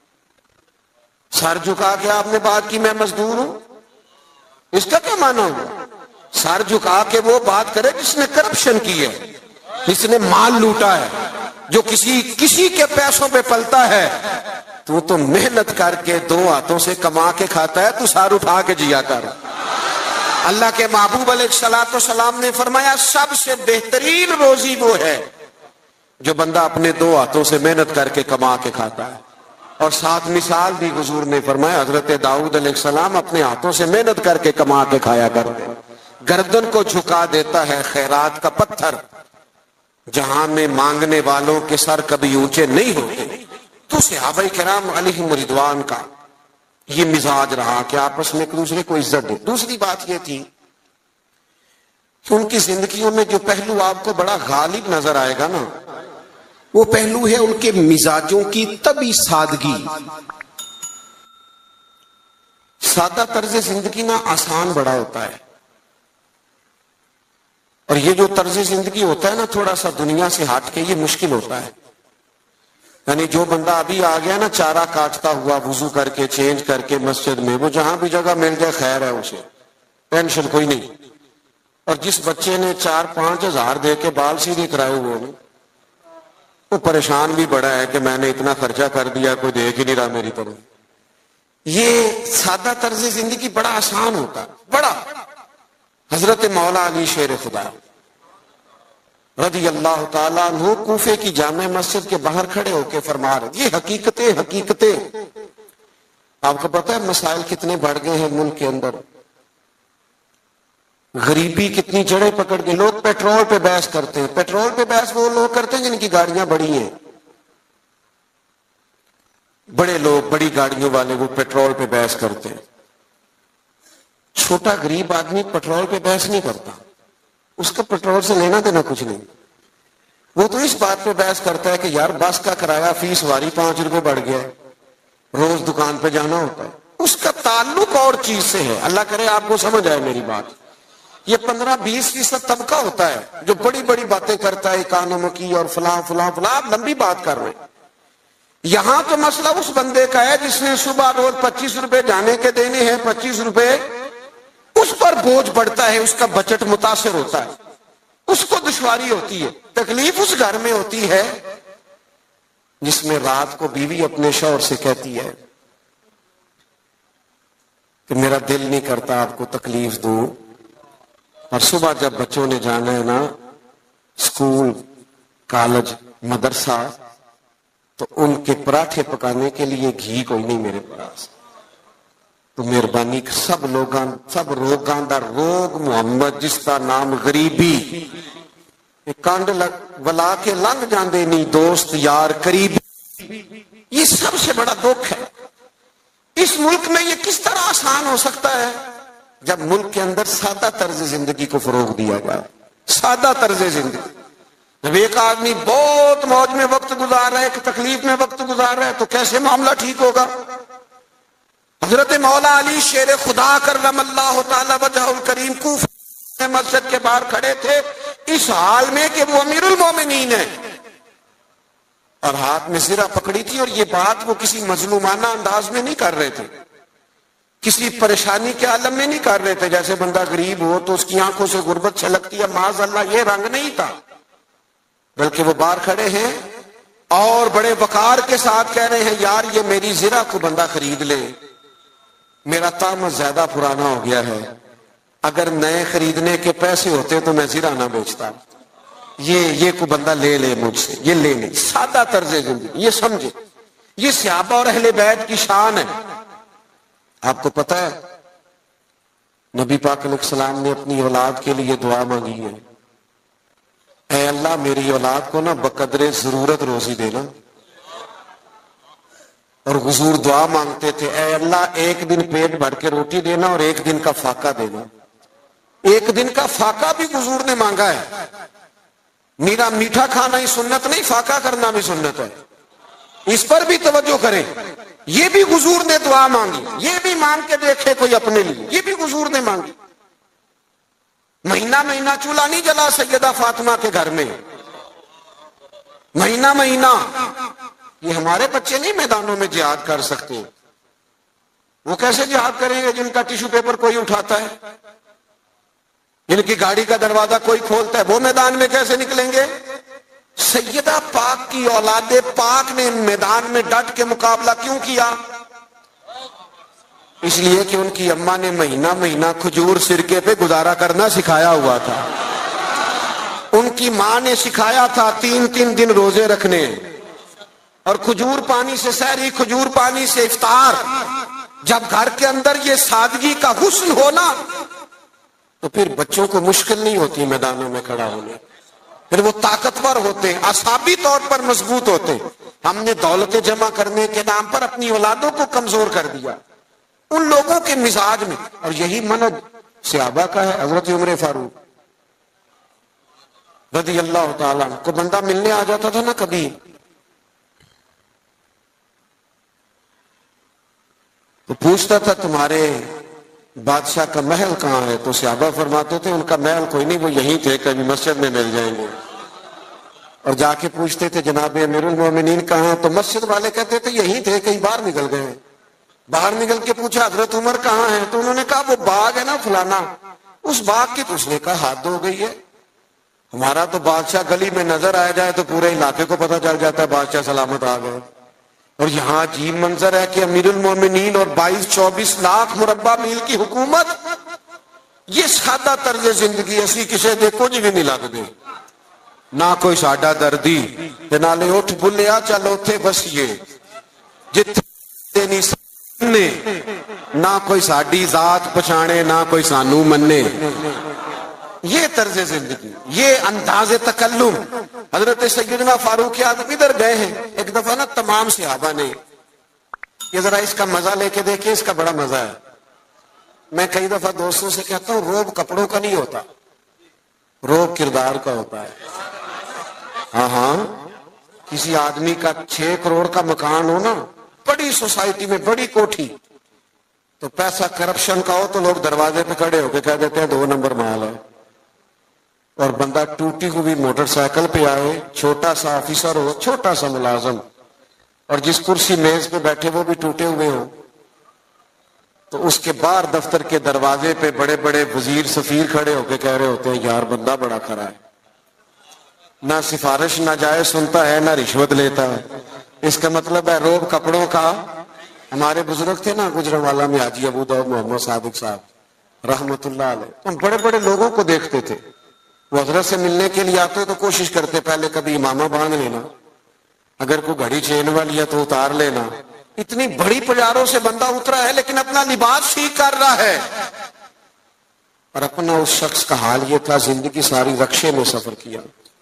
B: سر جھکا کے آپ نے بات کی میں مزدور ہوں، اس کا کیا معنی ہوا؟ سر جھکا کے وہ بات کرے جس نے کرپشن کی ہے، جس نے مال لوٹا ہے، جو کسی کسی کے پیسوں پہ پلتا ہے۔ تو تو محنت کر کے دو ہاتھوں سے کما کے کھاتا ہے، تو سار اٹھا کے جیا کر۔ اللہ کے محبوب علیہ الصلوۃ والسلام نے فرمایا سب سے بہترین روزی وہ ہے جو بندہ اپنے دو ہاتھوں سے محنت کر کے کما کے کھاتا ہے۔ اور ساتھ مثال بھی حضور نے فرمایا، حضرت داؤد علیہ السلام اپنے ہاتھوں سے محنت کر کے کما کے کھایا کرتے۔ گردن کو جھکا دیتا ہے خیرات کا پتھر، جہاں میں مانگنے والوں کے سر کبھی اونچے نہیں ہوتے۔ تو صحابہ کرام علیہم رضوان کا یہ مزاج رہا کہ آپس میں ایک دوسرے کو عزت دے۔ دوسری بات یہ تھی کہ ان کی زندگیوں میں جو پہلو آپ کو بڑا غالب نظر آئے گا نا، وہ پہلو ہے ان کے مزاجوں کی طبی سادگی۔ سادہ طرز زندگی نا آسان بڑا ہوتا ہے، اور یہ جو طرز زندگی ہوتا ہے نا تھوڑا سا دنیا سے ہٹ کے، یہ مشکل ہوتا ہے۔ یعنی جو بندہ ابھی آ گیا نا چارہ کاٹتا ہوا وضو کر کے چینج کر کے مسجد میں، وہ جہاں بھی جگہ مل جائے خیر ہے، اسے ٹینشن کوئی نہیں۔ اور جس بچے نے چار پانچ ہزار دے کے بال سیدھے کرائے ہوئے ہیں، وہ پریشان بھی بڑا ہے کہ میں نے اتنا خرچہ کر دیا، کوئی دیکھ ہی نہیں رہا میری طرف۔ یہ سادہ طرز زندگی بڑا آسان ہوتا ہے، بڑا۔ حضرت مولا علی شیر خدا رضی اللہ تعالیٰ عنہ کوفے کی جامع مسجد کے باہر کھڑے ہو کے فرما رہے، یہ حقیقتیں حقیقتیں آپ کو پتہ ہے مسائل کتنے بڑھ گئے ہیں ملک کے اندر۔ غریبی کتنی جڑیں پکڑ کے لوگ پیٹرول پہ بحث کرتے ہیں. پیٹرول پہ بحث وہ لوگ کرتے ہیں جن کی گاڑیاں بڑی ہیں. بڑے لوگ بڑی گاڑیوں والے وہ پیٹرول پہ بحث کرتے ہیں. چھوٹا غریب آدمی پیٹرول پہ بحث نہیں کرتا, اس کا پیٹرول سے لینا دینا کچھ نہیں. وہ تو اس بات پہ بحث کرتا ہے کہ یار بس کا کرایہ فی سواری پانچ روپے بڑھ گیا ہے, روز دکان پہ جانا ہوتا ہے. اس کا تعلق اور چیز سے ہے. اللہ کرے آپ کو سمجھ آئے میری بات. یہ پندرہ بیس فیصد طبقہ ہوتا ہے جو بڑی بڑی باتیں کرتا ہے اکانومی کی اور فلاں فلاں فلاں. آپ لمبی بات کر رہے ہیں. یہاں تو مسئلہ اس بندے کا ہے جس نے صبح روز پچیس روپے جانے کے دینے ہیں, پچیس روپے اس پر بوجھ پڑتا ہے, اس کا بجٹ متاثر ہوتا ہے, اس کو دشواری ہوتی ہے. تکلیف اس گھر میں ہوتی ہے جس میں رات کو بیوی اپنے شوہر سے کہتی ہے کہ میرا دل نہیں کرتا آپ کو تکلیف دوں, اور صبح جب بچوں نے جانا ہے نا اسکول, کالج, مدرسہ, تو ان کے پراٹھے پکانے کے لیے گھی کوئی نہیں میرے پاس, تو مہربانی سب لوگاں سب روگاں دا روگ محمد جس کا نام غریبی, کانڈ لگ ولا کے لنگ جاندے نہیں دوست یار قریبی. یہ سب سے بڑا دکھ ہے. اس ملک میں یہ کس طرح آسان ہو سکتا ہے جب ملک کے اندر سادہ طرز زندگی کو فروغ دیا جائے. سادہ طرز زندگی. جب ایک آدمی بہت موج میں وقت گزار رہا ہے, ایک تکلیف میں وقت گزار رہا ہے, تو کیسے معاملہ ٹھیک ہوگا؟ حضرت مولا علی شیر خدا کرم اللہ تعالی وجہ الکریم کوفہ مسجد کے باہر کھڑے تھے اس حال میں کہ وہ امیر المومنین ہیں, اور ہاتھ میں زرہ پکڑی تھی. اور یہ بات وہ کسی مظلومانہ انداز میں نہیں کر رہے تھے, کسی پریشانی کے عالم میں نہیں کر رہے تھے. جیسے بندہ غریب ہو تو اس کی آنکھوں سے غربت چھلکتی ہے, معاذ اللہ یہ رنگ نہیں تھا. بلکہ وہ باہر کھڑے ہیں اور بڑے وقار کے ساتھ کہہ رہے ہیں یار یہ میری زرہ کو بندہ خرید لے, میرا طعم زیادہ پرانا ہو گیا ہے, اگر نئے خریدنے کے پیسے ہوتے تو میں زرہ نہ بیچتا, یہ یہ کو بندہ لے لے مجھ سے, یہ لے لے. سادہ طرز زندگی, یہ سمجھے, یہ صحابہ اور اہل بیت کی شان ہے. آپ کو پتہ ہے نبی پاک علیہ السلام نے اپنی اولاد کے لیے دعا مانگی ہے, اے اللہ میری اولاد کو نا بقدر ضرورت روزی دینا. اور حضور دعا مانگتے تھے اے اللہ ایک دن پیٹ بھر کے روٹی دینا اور ایک دن کا فاقہ دینا. ایک دن کا فاقہ بھی حضور نے مانگا ہے. میرا میٹھا کھانا ہی سنت نہیں, فاقہ کرنا بھی سنت ہے, اس پر بھی توجہ کریں. یہ بھی حضور نے دعا مانگی, یہ بھی مانگ کے دیکھے کوئی اپنے لیے, یہ بھی حضور نے مانگی. مہینہ مہینہ چولہا نہیں جلا سیدہ فاطمہ کے گھر میں, مہینہ مہینہ. یہ ہمارے بچے نہیں میدانوں میں جہاد کر سکتے. وہ کیسے جہاد کریں گے جن کا ٹیشو پیپر کوئی اٹھاتا ہے, جن کی گاڑی کا دروازہ کوئی کھولتا ہے, وہ میدان میں کیسے نکلیں گے؟ سیدہ پاک کی اولاد پاک نے میدان میں ڈٹ کے مقابلہ کیوں کیا؟ اس لیے کہ ان کی اماں نے مہینہ مہینہ کھجور سرکے پہ گزارا کرنا سکھایا ہوا تھا. ان کی ماں نے سکھایا تھا تین تین دن روزے رکھنے, اور کھجور پانی سے سحری, کھجور پانی سے افطار. جب گھر کے اندر یہ سادگی کا حسن ہونا تو پھر بچوں کو مشکل نہیں ہوتی میدانوں میں کھڑا ہونے, پھر وہ طاقتور ہوتے ہیں, اعصابی طور پر مضبوط ہوتے ہیں. ہم نے دولت جمع کرنے کے نام پر اپنی اولادوں کو کمزور کر دیا ان لوگوں کے مزاج میں. اور یہی منہج صحابہ کا ہے. حضرت عمر فاروق رضی اللہ تعالیٰ کو بندہ ملنے آ جاتا تھا نا کبھی, تو پوچھتا تھا تمہارے بادشاہ کا محل کہاں ہے؟ تو صحابہ فرماتے تھے ان کا محل کوئی نہیں, وہ یہیں تھے, کبھی مسجد میں مل جائیں گے. اور جا کے پوچھتے تھے جناب امیر المومنین کہاں؟ تو مسجد والے کہتے تھے یہیں تھے, کہیں باہر نکل گئے. باہر نکل کے پوچھا حضرت عمر کہاں ہیں؟ تو انہوں نے کہا وہ باغ ہے نا فلانا, اس باغ کی. تو اس نے کہا حد ہو گئی ہے, ہمارا تو بادشاہ گلی میں نظر آ جائے تو پورے علاقے کو پتہ چل جاتا ہے بادشاہ سلامت آ گئے. اور یہاں عجیب منظر ہے کہ امیر المومنین اور بائیس چوبیس لاکھ مربع میل کی حکومت, یہ سادہ طرز زندگی اسی کسے دے کچھ بھی نہیں لگ دے, نہ کوئی ساڈا دردی نالے اٹھ بلیا چلو تھے بسیے جتنے نہیں سنے, نہ کوئی ساڈی ذات پچھانے نہ کوئی سانو منے. یہ طرز زندگی، یہ انداز تکلم. حضرت سیدنا فاروق اعظم ادھر گئے ہیں ایک دفعہ نا، تمام صحابہ نے یہ ذرا اس کا مزہ لے کے دیکھیں، اس کا بڑا مزہ ہے. میں کئی دفعہ دوستوں سے کہتا ہوں روب کپڑوں کا نہیں ہوتا، روب کردار کا ہوتا ہے. ہاں ہاں کسی آدمی کا چھ کروڑ کا مکان ہو نا، بڑی سوسائٹی میں بڑی کوٹھی، تو پیسہ کرپشن کا ہو تو لوگ دروازے پہ کھڑے ہو کے کہہ دیتے ہیں دو نمبر مال ہے. اور بندہ ٹوٹی ہوئی موٹر سائیکل پہ آئے، چھوٹا سا آفیسر ہو، چھوٹا سا ملازم، اور جس کرسی میز پہ بیٹھے وہ بھی ٹوٹے ہوئے ہوں، تو اس کے باہر دفتر کے دروازے پہ بڑے بڑے وزیر سفیر کھڑے ہو کے کہہ رہے ہوتے ہیں یار بندہ بڑا کھڑا ہے، نہ سفارش نہ جائے سنتا ہے نہ رشوت لیتا ہے. اس کا مطلب ہے روب کپڑوں کا. ہمارے بزرگ تھے نا گجرانوالہ میں حاجی ابو داؤد محمد صادق صاحب رحمت اللہ علیہ، ہم بڑے بڑے لوگوں کو دیکھتے تھے، وہ حضرت سے ملنے کے لیے آتے تو کوشش کرتے پہلے کبھی امامہ باندھ لینا، اگر کوئی گھڑی چین والی ہے تو اتار لینا. اتنی بڑی پجاروں سے بندہ اترا ہے لیکن اپنا لباس ٹھیک کر رہا ہے. اور اپنا اس شخص کا حال یہ تھا، زندگی ساری رکشے میں سفر کیا،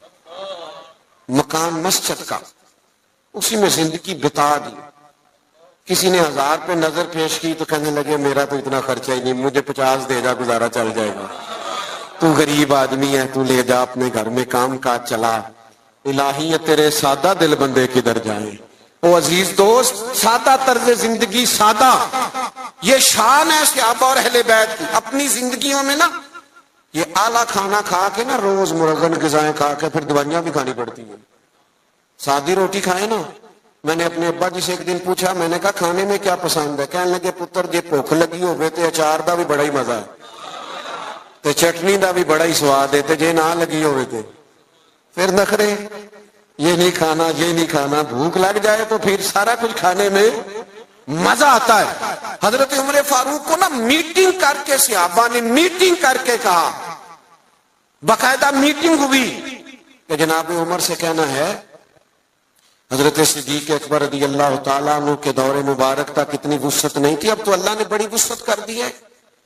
B: مکان مسجد کا، اسی میں زندگی بتا دی. کسی نے ہزار پہ نظر پیش کی تو کہنے لگے میرا تو اتنا خرچہ ہی نہیں، مجھے پچاس دے جا گزارا چل جائے گا، تو غریب آدمی ہے، تو لے جا اپنے گھر میں کام کاج چلا. الہی ہے تیرے سادہ دل بندے کدھر جائیں. او عزیز دوست، سادہ طرز زندگی، سادہ، یہ شان ہے صحابہ اور اہل بیت کی. اپنی زندگیوں میں نا یہ اعلیٰ کھانا کھا کے نا، روز مرغن غذائیں کھا کے پھر دوائیاں بھی کھانی پڑتی ہیں. سادی روٹی کھائے نا. میں نے اپنے ابا جی سے ایک دن پوچھا، میں نے کہا کھانے میں کیا پسند ہے؟ کہنے لگے پتر جے بھوک لگی ہوئے تے اچار دا بھی بڑا ہی مزہ ہے تے چٹنی دا بھی بڑا ہی سواد ہے، تے جے نہ لگی ہوئے تے پھر نخرے، یہ نہیں کھانا یہ نہیں کھانا. بھوک لگ جائے تو پھر سارا کچھ کھانے میں مزہ آتا ہے. حضرت عمر فاروق کو نا میٹنگ کر کے صحابہ نے میٹنگ کر کے کہا، باقاعدہ میٹنگ ہوئی کہ جناب عمر سے کہنا ہے حضرت صدیق اکبر رضی اللہ تعالیٰ عنہ کے دور مبارک تک اتنی وسعت نہیں تھی، اب تو اللہ نے بڑی وسعت کر دی ہے،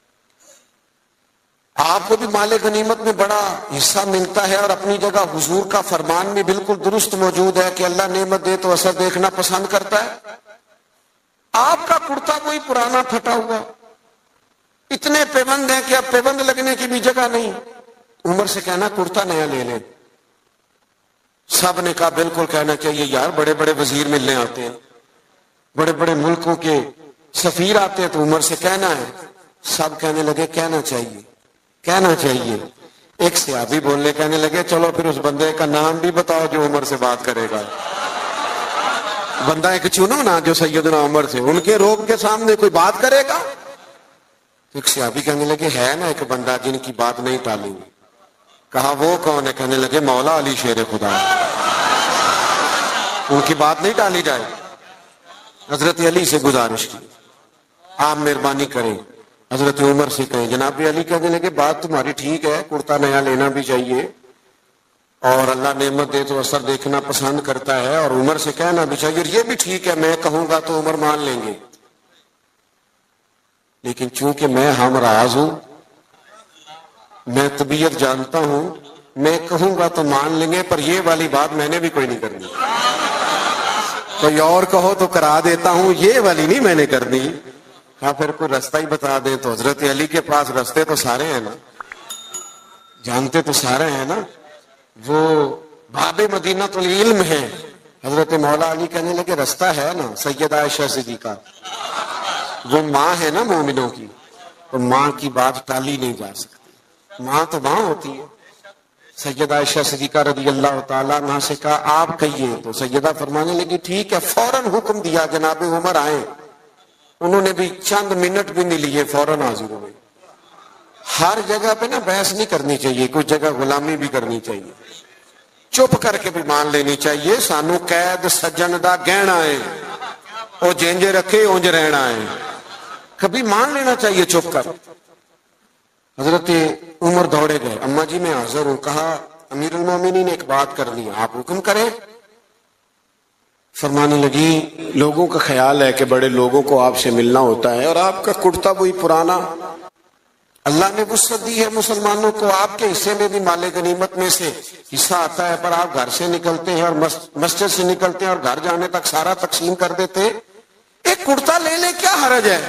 B: آپ کو بھی مال غنیمت میں بڑا حصہ ملتا ہے. اور اپنی جگہ حضور کا فرمان بھی بالکل درست موجود ہے کہ اللہ نعمت دے تو اثر دیکھنا پسند کرتا ہے. آپ کا کرتا کوئی پرانا پھٹا ہوا، اتنے پیبند ہیں کہ اب پیبند لگنے کی بھی جگہ نہیں. عمر سے کہنا کرتا نیا لے لیں. سب نے کہا بالکل کہنا چاہیے یار، بڑے بڑے وزیر ملنے آتے ہیں، بڑے بڑے ملکوں کے سفیر آتے ہیں، تو عمر سے کہنا ہے. سب کہنے لگے کہنا چاہیے کہنا چاہیے. ایک صحابی بولنے کہنے لگے چلو پھر اس بندے کا نام بھی بتاؤ جو عمر سے بات کرے گا. بندہ ایک چنو نا جو سیدنا عمر سے، ان کے روب کے سامنے کوئی بات کرے گا. ایک صحابی کہنے لگے ہے نا ایک بندہ جن کی بات نہیں ٹالیں گے. کہا وہ کون ہے؟ کہنے لگے مولا علی شیر خدا، ان کی بات نہیں ٹالی جائے. حضرت علی سے گزارش کی آپ مہربانی کریں، حضرت عمر سے کہیں. جناب علی کہنے لگے بات تمہاری ٹھیک ہے، کرتا نیا لینا بھی چاہیے اور اللہ نعمت دے تو اثر دیکھنا پسند کرتا ہے، اور عمر سے کہنا بھی چاہیے، یہ بھی ٹھیک ہے، میں کہوں گا تو عمر مان لیں گے. لیکن چونکہ میں ہم راز ہوں، میں طبیعت جانتا ہوں، میں کہوں گا تو مان لیں گے، پر یہ والی بات میں نے بھی کوئی نہیں کرنی. کوئی اور کہو تو کرا دیتا ہوں، یہ والی نہیں میں نے کرنی. ہاں پھر کوئی رستہ ہی بتا دیں تو حضرت علی کے پاس رستے تو سارے ہیں نا، جانتے تو سارے ہیں نا. وہ باب مدینہ العلم ہے. حضرت مولا علی کہنے لگے رستہ ہے نا. سیدہ عائشہ صدیقہ وہ ماں ہے نا مومنوں کی، تو ماں کی بات ٹالی نہیں جا سکتی، ماں تو ماں ہوتی ہے. سیدہ عائشہ صدیقہ رضی اللہ تعالیٰ عنہ سے کہا آپ کہیے، تو سیدہ فرمانے لگی ٹھیک ہے. فوراً حکم دیا جناب عمر آئے. انہوں نے بھی چند منٹ بھی نہیں لیے، فوراً حاضر ہوئے. ہر جگہ پہ نا بحث نہیں کرنی چاہیے، کچھ جگہ غلامی بھی کرنی چاہیے، چپ کر کے بھی مان لینی چاہیے. سانو قید سجن دا گہنا ہے، وہ جینج رکھے اونج رہنا ہے، کبھی مان لینا چاہیے چپ کر. حضرت عمر دوڑے گئے، اماں جی میں حاضر ہوں. کہا امیر المومنین نے ایک بات کر لی، آپ حکم کریں. فرمانے لگی لوگوں کا خیال ہے کہ بڑے لوگوں کو آپ سے ملنا ہوتا ہے، اور آپ کا کرتا وہی پرانا اللہ نے وسعت دی ہے مسلمانوں کو، آپ کے حصے میں بھی مال غنیمت میں سے حصہ آتا ہے، پر آپ گھر سے نکلتے ہیں اور مسجد سے نکلتے ہیں اور گھر جانے تک سارا تقسیم کر دیتے. ایک کرتا لے لے، کیا حرج ہے؟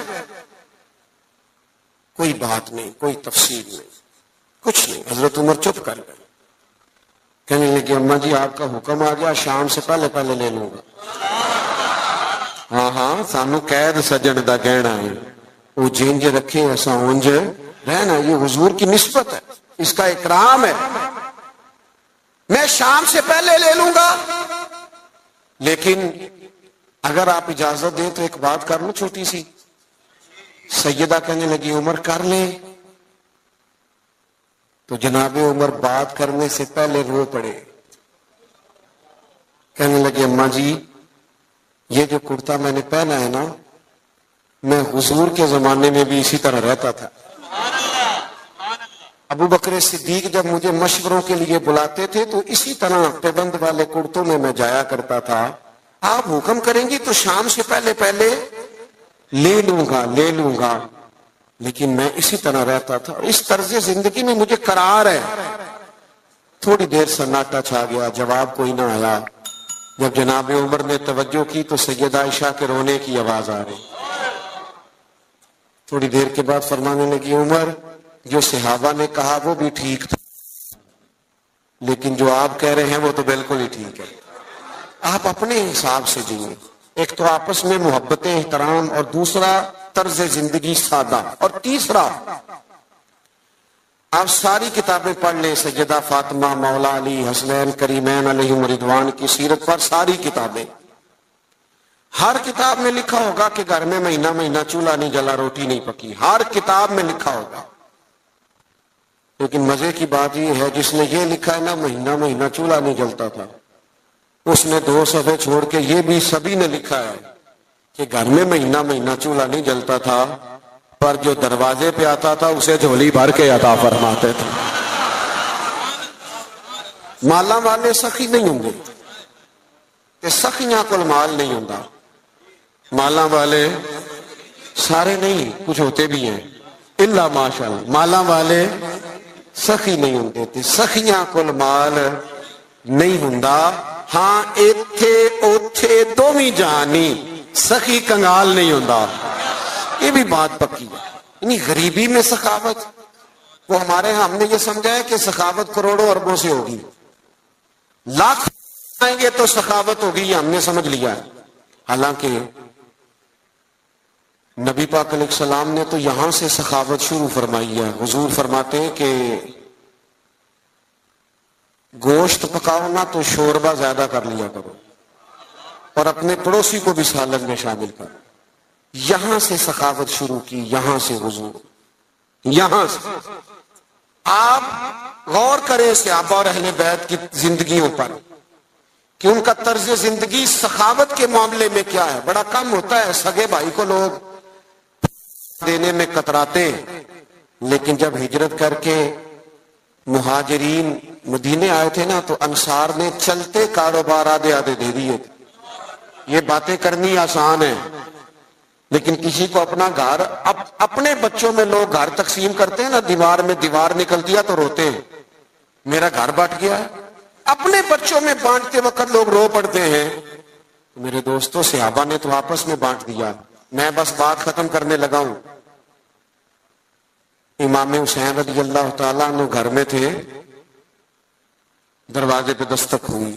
B: کوئی بات نہیں، کوئی تفصیل نہیں، کچھ نہیں. حضرت عمر چپ کر گئے. کہنے لگے اماں جی آپ کا حکم آ گیا، شام سے پہلے پہلے لے لوں گا. ہاں ہاں سانو قید سجن دا کہنا ہے، وہ جینج رکھے ایسا اونج رہنا، یہ حضور کی نسبت ہے، اس کا اکرام ہے. میں شام سے پہلے لے لوں گا، لیکن اگر آپ اجازت دیں تو ایک بات کر لوں چھوٹی سی. سیدہ کہنے لگی عمر کر لے. تو جناب عمر بات کرنے سے پہلے رو پڑے. کہنے لگے اماں جی یہ جو کرتا میں نے پہنا ہے نا، میں حضور کے زمانے میں بھی اسی طرح رہتا تھا. ابو بکر صدیق جب مجھے مشوروں کے لیے بلاتے تھے تو اسی طرح پیبند والے کرتوں میں میں جایا کرتا تھا. آپ حکم کریں گی تو شام سے پہلے پہلے لے لوں گا لے لوں گا لیکن میں اسی طرح رہتا تھا. اس طرز زندگی میں مجھے قرار ہے. تھوڑی دیر سناٹا چھا گیا، جواب کوئی نہ آیا. جب جناب عمر نے توجہ کی تو سیدہ عائشہ کے رونے کی آواز آ رہی. تھوڑی دیر کے بعد فرمانے لگی عمر جو صحابہ نے کہا وہ بھی ٹھیک تھا، لیکن جو آپ کہہ رہے ہیں وہ تو بالکل ہی ٹھیک ہے. آپ اپنے حساب سے جیئیں. ایک تو آپس میں محبت احترام، اور دوسرا طرز زندگی سادہ، اور تیسرا آپ ساری کتابیں پڑھ لیں، سیدہ فاطمہ، مولا علی، حسنین کریمین علیہم رضوان کی سیرت پر ساری کتابیں، ہر کتاب میں لکھا ہوگا کہ گھر میں مہینہ مہینہ چولہا نہیں جلا، روٹی نہیں پکی، ہر کتاب میں لکھا ہوگا. لیکن مزے کی بات یہ ہے جس نے یہ لکھا ہے نا مہینہ مہینہ چولہا نہیں جلتا تھا، اس نے دو صفحے چھوڑ کے یہ بھی سبھی نے لکھا ہے کہ گھر میں مہینہ مہینہ چولہا نہیں جلتا تھا، پر جو دروازے پہ آتا تھا اسے جھولی بھر کے عطا فرماتے تھے. مالا والے سخی نہیں ہوں گے کہ سخیاں کل مال نہیں ہوں. مالا والے سارے نہیں، کچھ ہوتے بھی ہیں اللہ ماشاء اللہ. مالا والے سخی نہیں ہوں. سخیاں کل مال نہیں ہوں. ہاں ایتھے اوتھے دومی جانی سخی کنگال نہیں ہوں. یہ بھی بات پکی ہے. یعنی غریبی میں سخاوت، وہ ہمارے ہم نے یہ سمجھا ہے کہ سخاوت کروڑوں اربوں سے ہوگی، لاکھ آئیں گے تو سخاوت ہوگی، یہ ہم نے سمجھ لیا ہے. حالانکہ نبی پاک علیہ السلام نے تو یہاں سے سخاوت شروع فرمائی ہے. حضور فرماتے ہیں کہ گوشت پکاؤ نا تو شوربہ زیادہ کر لیا کرو، اور اپنے پڑوسی کو بھی سالن میں شامل کرو. یہاں سے سخاوت شروع کی، یہاں سے حضور، یہاں سے. آپ غور کریں صحابہ اور اہل بیت کی زندگیوں پر کہ ان کا طرز زندگی سخاوت کے معاملے میں کیا ہے. بڑا کم ہوتا ہے سگے بھائی کو لوگ دینے میں کتراتے، لیکن جب ہجرت کر کے مہاجرین مدینے آئے تھے نا تو انصار نے چلتے کاروبار آدھے آدھے دے دیے تھے. یہ باتیں کرنی آسان ہے، لیکن کسی کو اپنا گھر، اپنے بچوں میں لوگ گھر تقسیم کرتے ہیں نا، دیوار میں دیوار نکلتی ہے تو روتے ہیں میرا گھر بٹ گیا ہے. اپنے بچوں میں بانٹتے وقت لوگ رو پڑتے ہیں. میرے دوستوں صحابہ نے تو آپس میں بانٹ دیا. میں بس بات ختم کرنے لگا ہوں. امام حسین رضی اللہ تعالیٰ عنہ گھر میں تھے، دروازے پہ دستک ہوئی.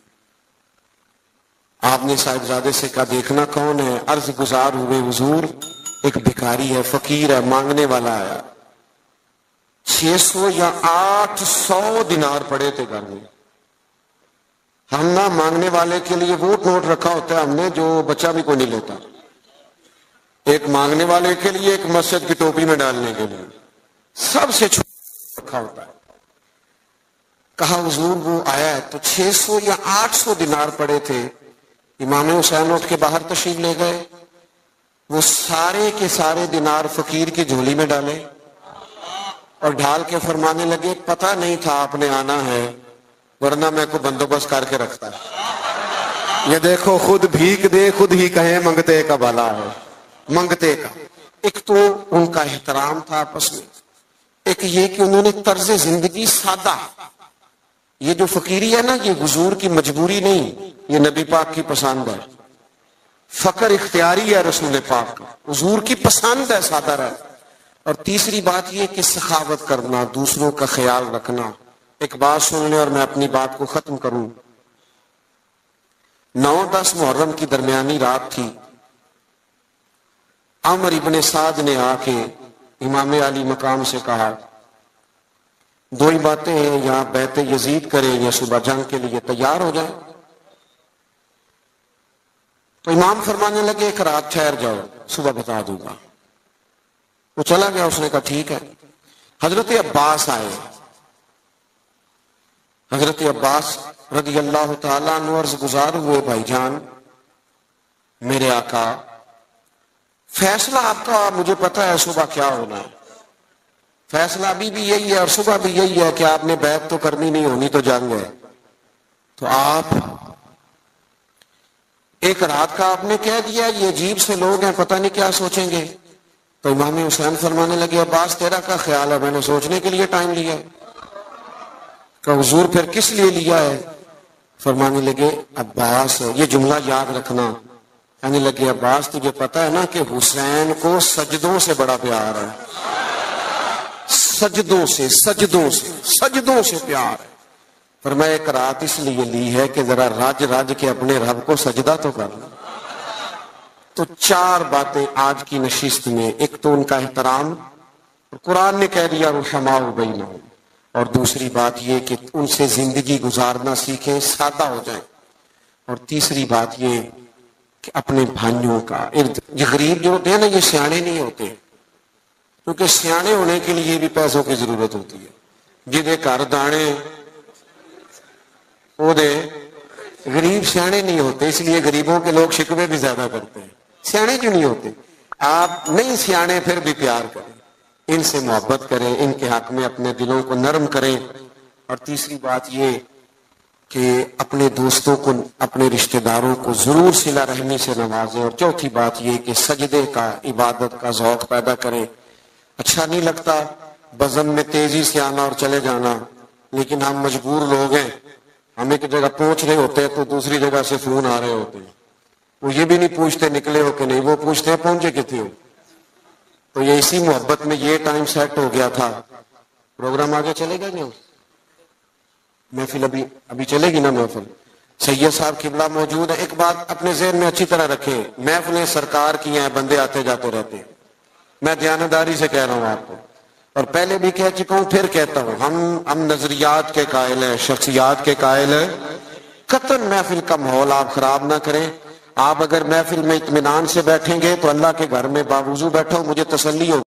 B: آپ نے صاحبزادے سے کہا دیکھنا کون ہے. عرض گزار ہوئے حضور ایک بھکاری ہے، فقیر ہے، مانگنے والا آیا. چھ سو یا آٹھ سو دینار پڑے تھے گھر میں. ہم نہ مانگنے والے کے لیے ووٹ نوٹ رکھا ہوتا ہے ہم نے، جو بچہ بھی کوئی نہیں لیتا. ایک مانگنے والے کے لیے، ایک مسجد کی ٹوپی میں ڈالنے کے لیے، سب سے چھوٹا رکھا ہوتا ہے. کہا حضور وہ آیا ہے تو چھ سو یا آٹھ سو دینار پڑے تھے. امام حسین اٹھ کے باہر تشریف لے گئے. وہ سارے کے سارے دینار فقیر کی جھولی میں ڈالے اور ڈھال کے فرمانے لگے پتہ نہیں تھا آپ نے آنا ہے، ورنہ میں کو بندوبست کر کے رکھتا ہے. یہ دیکھو خود بھیک دے خود ہی کہیں منگتے کا بھلا ہے. منگتے کا ایک تو ان کا احترام تھا آپس میں، ایک یہ کہ انہوں نے طرز زندگی سادہ، یہ جو فقیری ہے نا، یہ حضور کی مجبوری نہیں، یہ نبی پاک کی پسند ہے. فقر اختیاری ہے رسول پاک کا، حضور کی پسند ہے سادہ رہ. اور تیسری بات یہ کہ سخاوت کرنا، دوسروں کا خیال رکھنا. ایک بات سن لیں اور میں اپنی بات کو ختم کروں. نو دس محرم کی درمیانی رات تھی. عمر ابن سعد نے آ کے امام علی مقام سے کہا دو ہی باتیں ہیں، یا بیعت یزید کریں یا صبح جنگ کے لیے تیار ہو جائیں. تو امام فرمانے لگے ایک رات ٹھہر جاؤ، صبح بتا دوں گا. وہ چلا گیا، اس نے کہا ٹھیک ہے. حضرت عباس آئے. حضرت عباس رضی اللہ تعالیٰ عنہ عرض گزار ہوئے بھائی جان میرے آقا، فیصلہ آپ کا مجھے پتا ہے صبح کیا ہونا ہے. فیصلہ ابھی بھی یہی ہے اور صبح بھی یہی ہے کہ آپ نے بیعت تو کرنی نہیں، ہونی تو جنگ ہے. تو آپ ایک رات کا آپ نے کہہ دیا، یہ عجیب سے لوگ ہیں، پتہ نہیں کیا سوچیں گے. تو امام حسین فرمانے لگے عباس تیرا کیا خیال ہے؟ میں نے سوچنے کے لیے ٹائم لیا ہے. کہ حضور پھر کس لیے لیا ہے؟ فرمانے لگے عباس، یہ جملہ یاد رکھنا. کہنے لگے عباس تجھے پتا ہے نا کہ حسین کو سجدوں سے بڑا پیار ہے. سجدوں سے سجدوں سے سجدوں سے پیار ہے. فرمایا ایک رات اس لیے لی ہے کہ ذرا راج راج کے اپنے رب کو سجدہ تو کر لیں. تو چار باتیں آج کی نشست میں. ایک تو ان کا احترام، قرآن نے کہہ دیا رحماء بینہم. اور دوسری بات یہ کہ ان سے زندگی گزارنا سیکھیں، سادہ ہو جائیں. اور تیسری بات یہ کہ اپنے بھائیوں کا ارد. یہ غریب جو ہوتے ہیں نا، یہ سیانے نہیں ہوتے، کیونکہ سیانے ہونے کے لیے بھی پیسوں کی ضرورت ہوتی ہے. جدے گھر دانے وہ دے. غریب سیانے نہیں ہوتے، اس لیے غریبوں کے لوگ شکوے بھی زیادہ کرتے ہیں. سیانے کیوں نہیں ہوتے؟ آپ نہیں سیانے پھر بھی پیار کریں، ان سے محبت کریں، ان کے حق میں اپنے دلوں کو نرم کریں. اور تیسری بات یہ کہ اپنے دوستوں کو، اپنے رشتہ داروں کو ضرور صلہ رحمی سے نوازیں. اور چوتھی بات یہ کہ سجدے کا، عبادت کا ذوق پیدا کریں. اچھا نہیں لگتا بزم میں تیزی سے آنا اور چلے جانا، لیکن ہم مجبور لوگ ہیں. ہم ایک جگہ پہنچ رہے ہوتے ہیں تو دوسری جگہ سے فون آ رہے ہوتے ہیں. وہ یہ بھی نہیں پوچھتے نکلے ہو کہ نہیں، وہ پوچھتے ہیں پہنچے کتنے ہو. تو یہ اسی محبت میں یہ ٹائم سیٹ ہو گیا تھا. پروگرام آگے چلے گا کیا؟ محفل ابھی ابھی چلے گی نا محفل. سید صاحب قبلہ موجود ہے. ایک بات اپنے ذہن میں اچھی طرح رکھیں، محفلیں سرکار کی ہیں، بندے آتے جاتے رہتے ہیں. میں دیانتداری سے کہہ رہا ہوں آپ کو، اور پہلے بھی کہہ چکا ہوں پھر کہتا ہوں، ہم ہم نظریات کے قائل ہیں، شخصیات کے قائل ہیں. قطعاً محفل کا ماحول آپ خراب نہ کریں. آپ اگر محفل میں اطمینان سے بیٹھیں گے تو اللہ کے گھر میں باوضو بیٹھو، مجھے تسلی ہوگی